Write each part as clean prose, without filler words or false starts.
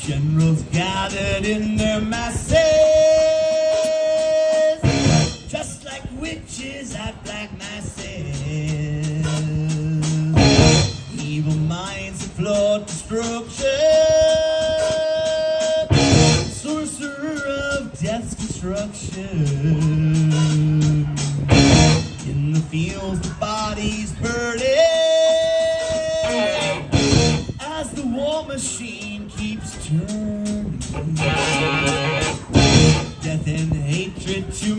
Generals gathered in their masses, just like witches at black masses. Evil minds implore destruction, sorcerer of death's construction. In the fields the bodies burning, as the war machine keeps turning. Death and hatred to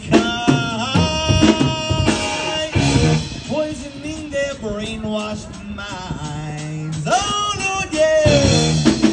mankind, poisoning their brainwashed minds. Oh Lord, yeah.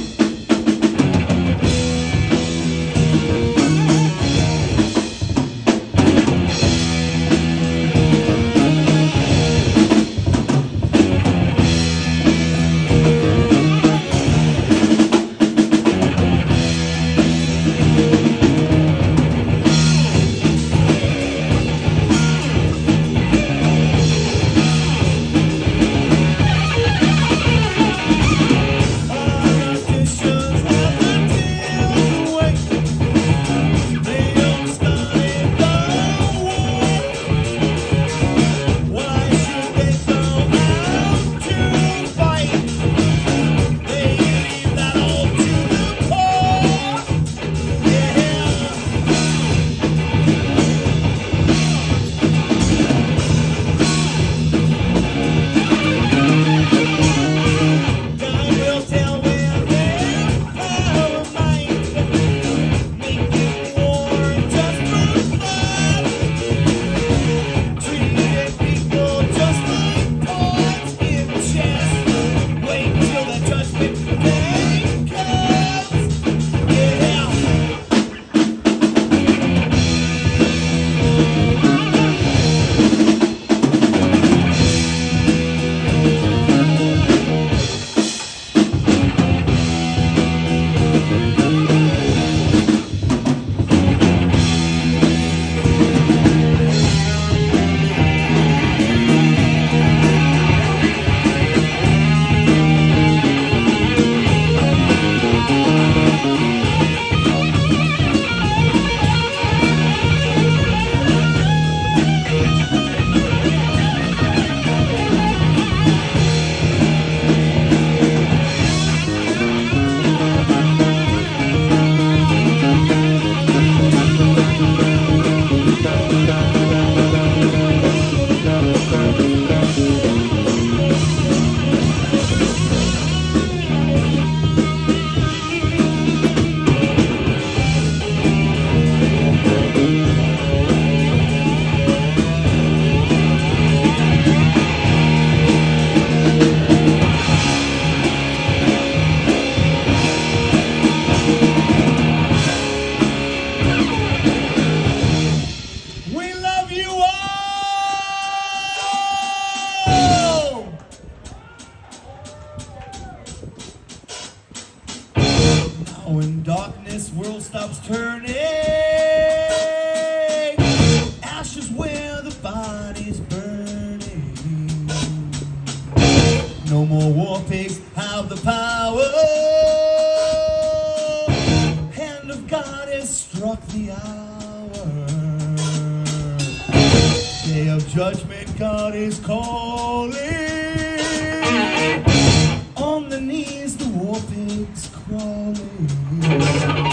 When darkness world stops turning, ashes where the body's burning. No more war pigs have the power. Hand of God has struck the hour. Day of judgment, God is calling. On the knees the war pigs crawling.